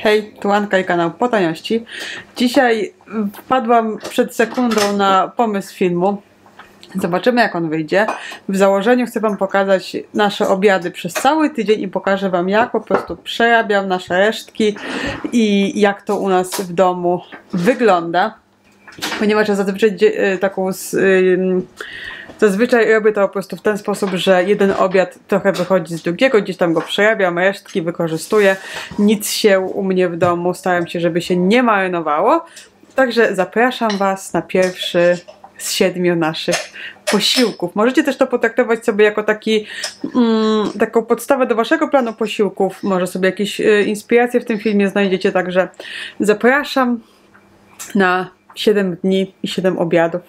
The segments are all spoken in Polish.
Hej, tu Anka i kanał Po Taniości. Dzisiaj wpadłam przed sekundą na pomysł filmu. Zobaczymy, jak on wyjdzie. W założeniu chcę wam pokazać nasze obiady przez cały tydzień i pokażę wam, jak po prostu przerabiam nasze resztki i jak to u nas w domu wygląda. Ponieważ ja zazwyczaj robię to po prostu w ten sposób, że jeden obiad trochę wychodzi z drugiego, gdzieś tam go przerabiam, resztki wykorzystuję. Nic się u mnie w domu, staram się, żeby się nie marynowało. Także zapraszam was na pierwszy z 7 naszych posiłków. Możecie też to potraktować sobie jako taką podstawę do waszego planu posiłków. Może sobie jakieś inspiracje w tym filmie znajdziecie, także zapraszam na 7 dni i 7 obiadów.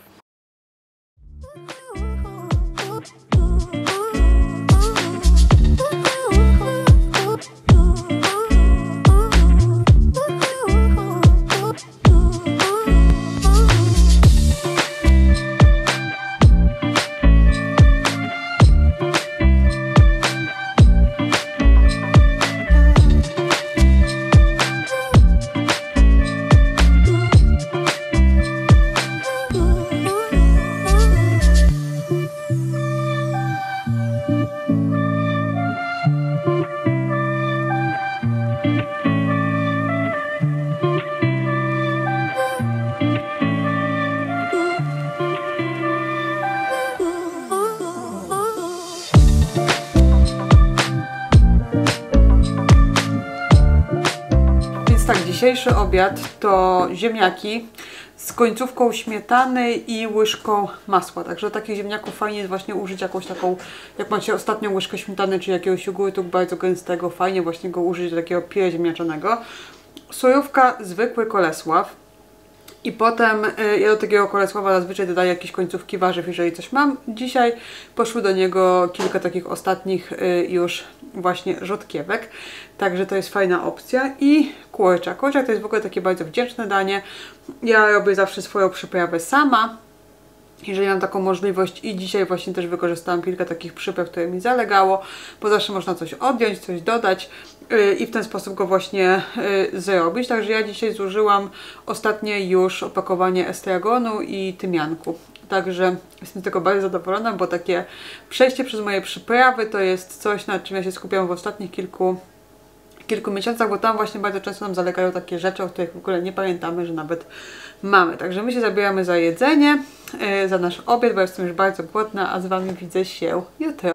Dzisiejszy obiad to ziemniaki z końcówką śmietany i łyżką masła. Także takich ziemniaków fajnie jest właśnie użyć jakąś taką, jak macie ostatnią łyżkę śmietany czy jakiegoś jogurtu bardzo gęstego, fajnie właśnie go użyć do takiego pire ziemniaczanego. Sojówka, zwykły Kolesław. I potem ja do takiego Kolesława zazwyczaj dodaję jakieś końcówki warzyw, jeżeli coś mam. Dzisiaj poszły do niego kilka takich ostatnich już właśnie rzodkiewek. Także to jest fajna opcja. I kurczak. Kurczak to jest w ogóle takie bardzo wdzięczne danie. Ja robię zawsze swoją przyprawę sama, jeżeli mam taką możliwość, i dzisiaj właśnie też wykorzystałam kilka takich przypraw, które mi zalegało, bo zawsze można coś odjąć, coś dodać i w ten sposób go właśnie zrobić. Także ja dzisiaj zużyłam ostatnie już opakowanie estragonu i tymianku. Także jestem z tego bardzo zadowolona, bo takie przejście przez moje przyprawy to jest coś, nad czym ja się skupiam w ostatnich kilku miesiącach, bo tam właśnie bardzo często nam zalegają takie rzeczy, o których w ogóle nie pamiętamy, że nawet mamy. Także my się zabieramy za jedzenie, za nasz obiad, bo jestem już bardzo głodna, a z wami widzę się jutro.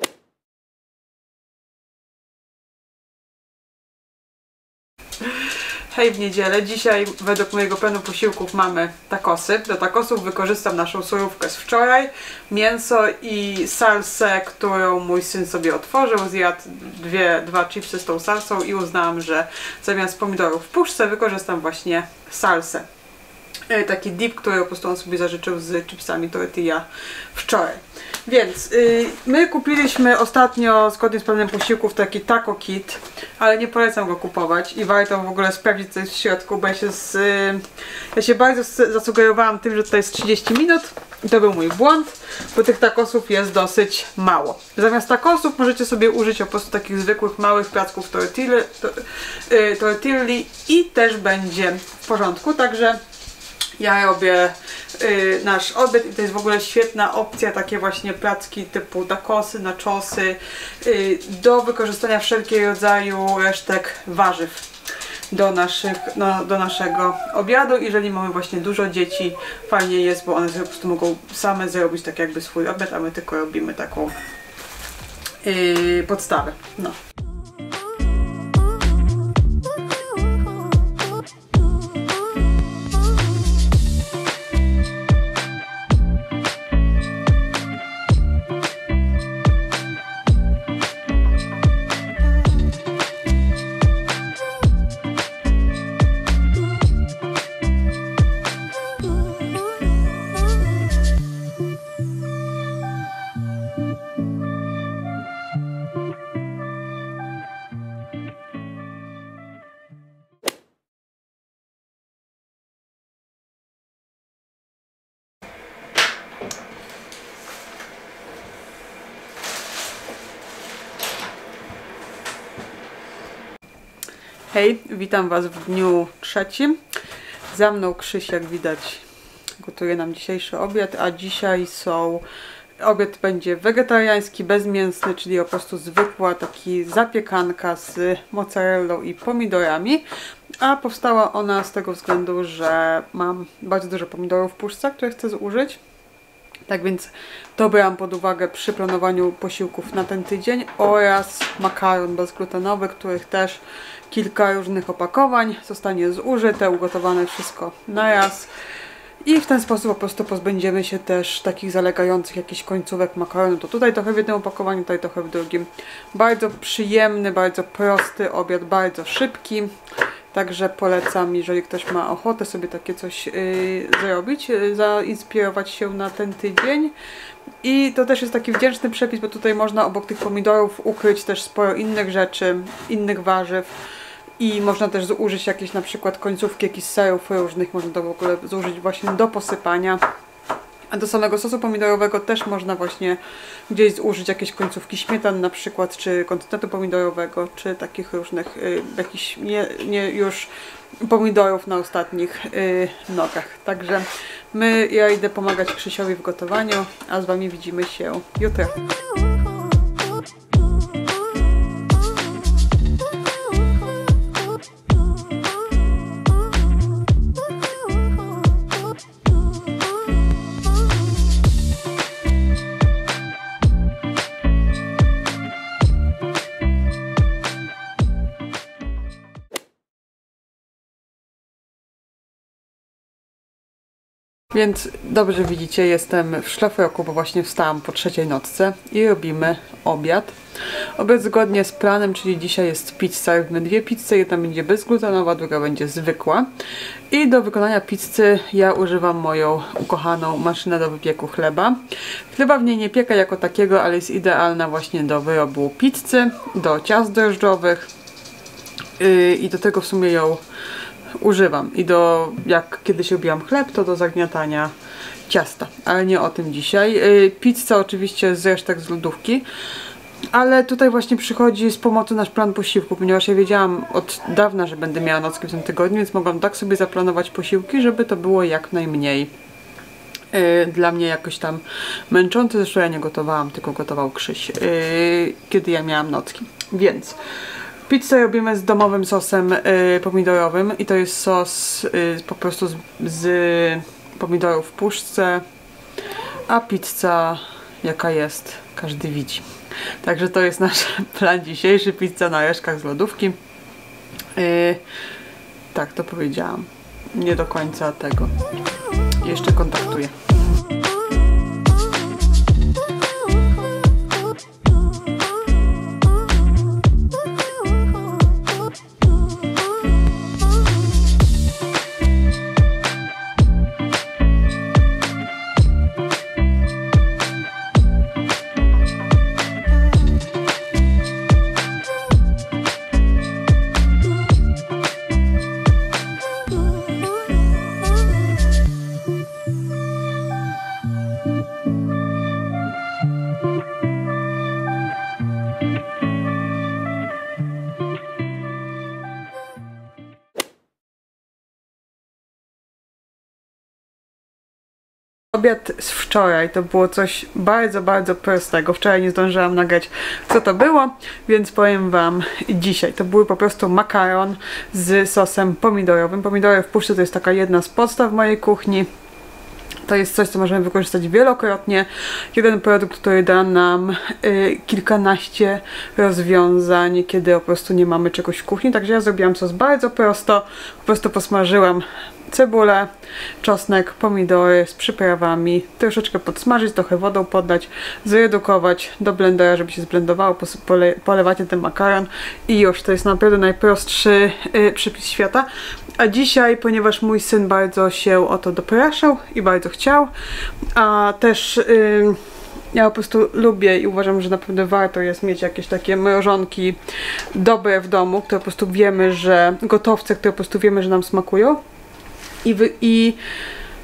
Hej, w niedzielę. Dzisiaj według mojego planu posiłków mamy takosy. Do takosów wykorzystam naszą surówkę z wczoraj, mięso i salsę, którą mój syn sobie otworzył. Zjadł dwa chipsy z tą salsą i uznałam, że zamiast pomidorów w puszce wykorzystam właśnie salsę. Taki dip, który po prostu on sobie zażyczył z chipsami tortilla wczoraj. Więc my kupiliśmy ostatnio, zgodnie z planem posiłków, taki taco kit, ale nie polecam go kupować i warto w ogóle sprawdzić, co jest w środku, bo ja się bardzo zasugerowałam tym, że to jest 30 minut i to był mój błąd, bo tych tacosów jest dosyć mało. Zamiast tacosów możecie sobie użyć po prostu takich zwykłych małych placków tortilli i też będzie w porządku, także ja robię nasz obiad i to jest w ogóle świetna opcja, takie właśnie placki typu tacosy, nachosy, do wykorzystania wszelkiego rodzaju resztek warzyw do naszego obiadu. Jeżeli mamy właśnie dużo dzieci, fajnie jest, bo one sobie po prostu mogą same zrobić tak jakby swój obiad, a my tylko robimy taką podstawę. No. Hej, witam Was w dniu trzecim. Za mną Krzyś, jak widać, gotuje nam dzisiejszy obiad, a dzisiaj obiad będzie wegetariański, bezmięsny, czyli po prostu zwykła taki zapiekanka z mozzarellą i pomidorami. A powstała ona z tego względu, że mam bardzo dużo pomidorów w puszce, które chcę zużyć. Tak więc to brałam pod uwagę przy planowaniu posiłków na ten tydzień oraz makaron bezglutenowy, których też kilka różnych opakowań zostanie zużyte, ugotowane wszystko na raz. I w ten sposób po prostu pozbędziemy się też takich zalegających jakichś końcówek makaronu. To tutaj trochę w jednym opakowaniu, tutaj trochę w drugim. Bardzo przyjemny, bardzo prosty obiad, bardzo szybki. Także polecam, jeżeli ktoś ma ochotę sobie takie coś zrobić, zainspirować się na ten tydzień. I to też jest taki wdzięczny przepis, bo tutaj można obok tych pomidorów ukryć też sporo innych rzeczy, innych warzyw. I można też zużyć jakieś na przykład końcówki jakichś serów różnych, można to w ogóle zużyć właśnie do posypania. A do samego sosu pomidorowego też można właśnie gdzieś zużyć jakieś końcówki śmietan na przykład, czy konsystentu pomidorowego, czy takich różnych jakichś nie już pomidorów na ostatnich nogach. Także ja idę pomagać Krzysiowi w gotowaniu, a z Wami widzimy się jutro. Więc dobrze widzicie, jestem w szlafroku, bo właśnie wstałam po trzeciej nocce i robimy obiad. Obiad zgodnie z planem, czyli dzisiaj jest pizza. Robimy dwie pizze, jedna będzie bezglutenowa, druga będzie zwykła. I do wykonania pizzy ja używam moją ukochaną maszynę do wypieku chleba. Chleba w niej nie piekę jako takiego, ale jest idealna właśnie do wyrobu pizzy, do ciast drożdżowych i do tego w sumie ją używam. I jak kiedyś robiłam chleb, to do zagniatania ciasta. Ale nie o tym dzisiaj. Pizza oczywiście z resztek z lodówki. Ale tutaj właśnie przychodzi z pomocą nasz plan posiłku, ponieważ ja wiedziałam od dawna, że będę miała nocki w tym tygodniu, więc mogłam tak sobie zaplanować posiłki, żeby to było jak najmniej dla mnie jakoś tam męczące. Zresztą ja nie gotowałam, tylko gotował Krzyś, kiedy ja miałam nocki. Więc pizzę robimy z domowym sosem pomidorowym i to jest sos po prostu z pomidorów w puszce, a pizza jaka jest, każdy widzi. Także to jest nasz plan dzisiejszy, pizza na resztkach z lodówki. Tak, to powiedziałam. Nie do końca tego. Jeszcze kontaktuję. Obiad z wczoraj to było coś bardzo, bardzo prostego. Wczoraj nie zdążyłam nagrać, co to było, więc powiem Wam dzisiaj. To były po prostu makaron z sosem pomidorowym. Pomidory w puszce to jest taka jedna z podstaw mojej kuchni. To jest coś, co możemy wykorzystać wielokrotnie. Jeden produkt, który da nam kilkanaście rozwiązań, kiedy po prostu nie mamy czegoś w kuchni. Także ja zrobiłam sos bardzo prosto. Po prostu posmażyłam cebulę, czosnek, pomidory z przyprawami, troszeczkę podsmażyć, trochę wodą podać, zredukować do blendera, żeby się zblendowało, polewacie ten makaron i już. To jest naprawdę najprostszy przepis świata. A dzisiaj, ponieważ mój syn bardzo się o to dopraszał i bardzo chciał, a też ja po prostu lubię i uważam, że naprawdę warto jest mieć jakieś takie mrożonki dobre w domu, które po prostu wiemy, że gotowce, które po prostu wiemy, że nam smakują. I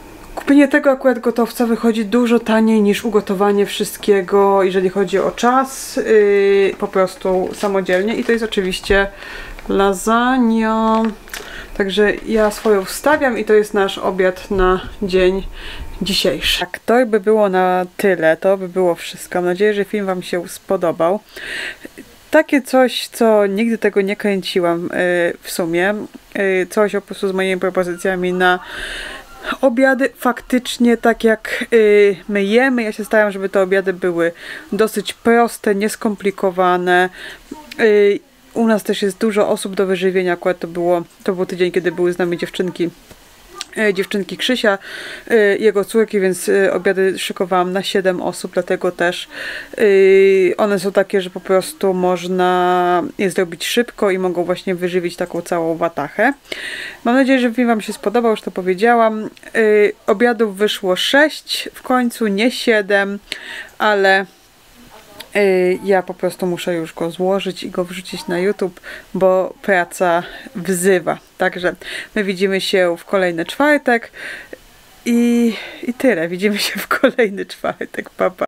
Kupienie tego akurat gotowca wychodzi dużo taniej niż ugotowanie wszystkiego, jeżeli chodzi o czas, po prostu samodzielnie. I to jest oczywiście lasagna. Także ja swoją wstawiam i to jest nasz obiad na dzień dzisiejszy. Tak, to by było na tyle, to by było wszystko. Mam nadzieję, że film Wam się spodobał. Takie coś, co nigdy tego nie kręciłam w sumie. Coś po prostu z moimi propozycjami na obiady. Faktycznie tak jak my jemy. Ja się staram, żeby te obiady były dosyć proste, nieskomplikowane. U nas też jest dużo osób do wyżywienia. Akurat to był tydzień, kiedy były z nami dziewczynki Krzysia, jego córki, więc obiady szykowałam na 7 osób, dlatego też one są takie, że po prostu można je zrobić szybko i mogą właśnie wyżywić taką całą watachę. Mam nadzieję, że film Wam się spodobał, już to powiedziałam. Obiadów wyszło 6 w końcu, nie 7, ale ja po prostu muszę już go złożyć i go wrzucić na YouTube, bo praca wzywa. Także my widzimy się w kolejny czwartek i tyle. Widzimy się w kolejny czwartek. Pa, pa.